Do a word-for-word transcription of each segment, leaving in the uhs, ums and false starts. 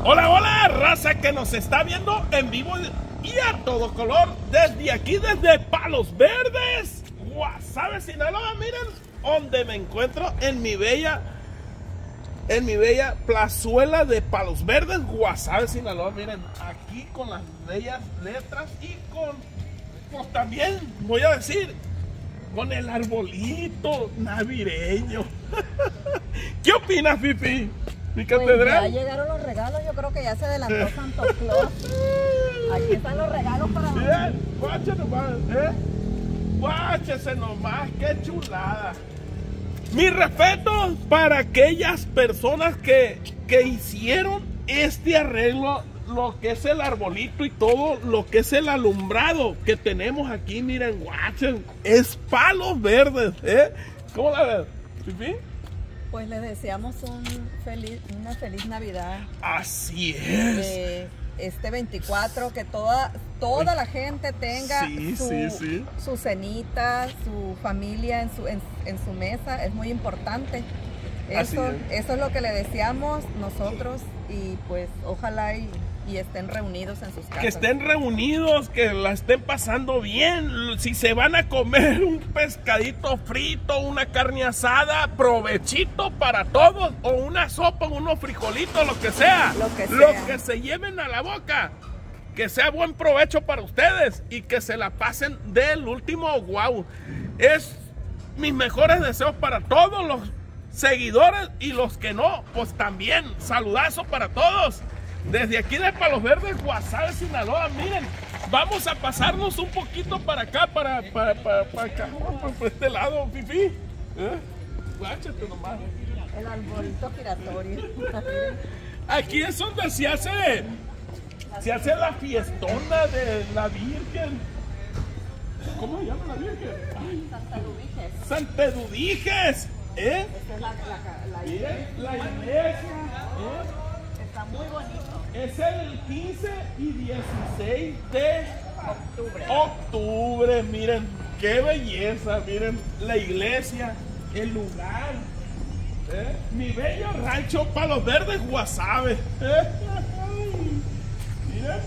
Hola, hola, raza que nos está viendo en vivo y a todo color desde aquí, desde Palos Verdes, Guasave, Sinaloa. Miren donde me encuentro, en mi bella, en mi bella plazuela de Palos Verdes, Guasave, Sinaloa. Miren, aquí con las bellas letras y con, pues también voy a decir, con el arbolito navideño. ¿Qué opinas, Fifi? ¿Mi catedral? Pues ya llegaron los regalos, yo creo que ya se adelantó Santo Claus. Aquí están los regalos para mí. Guáchese nomás, ¿eh? Guáchese nomás, qué chulada. Mi respeto para aquellas personas que, que hicieron este arreglo, lo que es el arbolito y todo lo que es el alumbrado que tenemos aquí. Miren, guachen, es Palos Verdes, ¿eh? ¿Cómo la ves, Fifi? Pues les deseamos un feliz, una feliz Navidad. Así es. Eh, este veinticuatro, que toda, toda la gente tenga sí, su, sí, sí. su cenita, su familia en su, en, en su mesa. Es muy importante. Eso es. eso es lo que le deseamos nosotros, y pues ojalá y, y estén reunidos en sus casas. Que estén reunidos, que la estén pasando bien. Si se van a comer un pescadito frito, una carne asada, provechito para todos, o una sopa, unos frijolitos, lo que sea. Lo que sea. Lo que se lleven a la boca. Que sea buen provecho para ustedes y que se la pasen del último guau. Es mis mejores deseos para todos los seguidores, y los que no, pues también saludazo para todos desde aquí de Palos Verdes, Guasave, Sinaloa. Miren, vamos a pasarnos un poquito para acá, para, para, para, para acá, por este lado, Fifi, ¿eh? Guáchate nomás. El arbolito giratorio. Aquí es donde se hace se hace la fiestona de la Virgen. ¿Cómo se llama la Virgen? Ay. Santa Dudiges. Santa Dudiges, ¿eh? Esta es la, la, la iglesia. La iglesia, ¿eh? Está muy bonito. Es el quince y dieciséis de Octubre. octubre. Miren, qué belleza. Miren, la iglesia, el lugar, ¿eh? Mi bello rancho Palos Verdes, Guasave, ¿eh? Miren.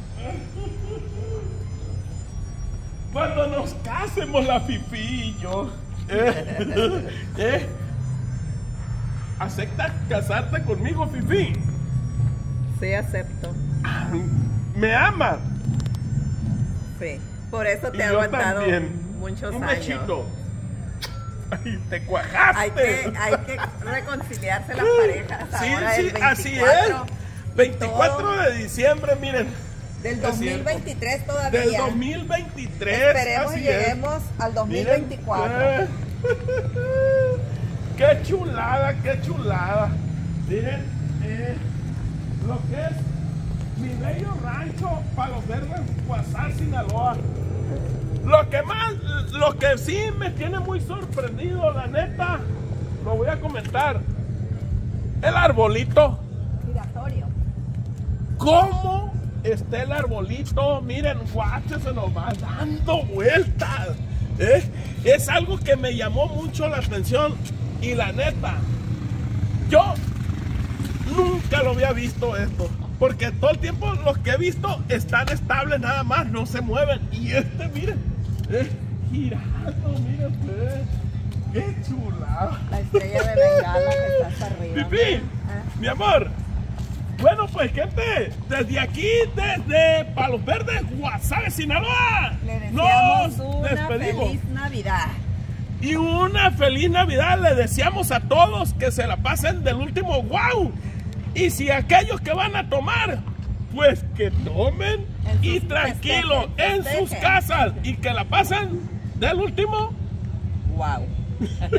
Cuando nos casemos la Fifi y yo, ¿eh? ¿Eh? ¿Aceptas casarte conmigo, Fifi? Sí, acepto. ¿Me ama? Sí, por eso te y he yo aguantado también. muchos Un años. Bechito. Ay, te cuajaste. Hay que, hay que reconciliarse las parejas. Sí, ahora sí, el veinticuatro, así es. veinticuatro todo, de diciembre, miren. del dos mil veintitrés todavía. Del dos mil veintitrés. Esperemos así y lleguemos es. al dos mil veinticuatro. Miren, eh. Qué chulada, qué chulada. Miren, eh, lo que es mi bello rancho Palos Verdes, Guasave, Sinaloa. Lo que más, lo que sí me tiene muy sorprendido, la neta, lo voy a comentar. El arbolito. Giratorio. ¿Cómo está el arbolito? Miren, guáchese nomás, dando vueltas, ¿eh? Es algo que me llamó mucho la atención, y la neta, yo nunca lo había visto esto, porque todo el tiempo los que he visto están estables nada más, no se mueven. Y este, miren, eh, girando, miren, eh, qué chulada. La estrella de Bengala que está hasta arriba. Fifi, ¿Eh? mi amor. Bueno, pues gente, desde aquí, desde Palos Verdes, Guasave, Sinaloa, Le deseamos nos una despedimos. feliz Navidad. Y una feliz Navidad le deseamos a todos, que se la pasen del último guau. Y si aquellos que van a tomar, pues que tomen y tranquilo en sus casas, y que la pasen del último Wow.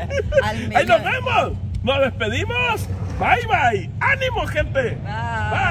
Ahí nos vemos, nos despedimos. Bye bye, ánimo gente. Bye. Bye.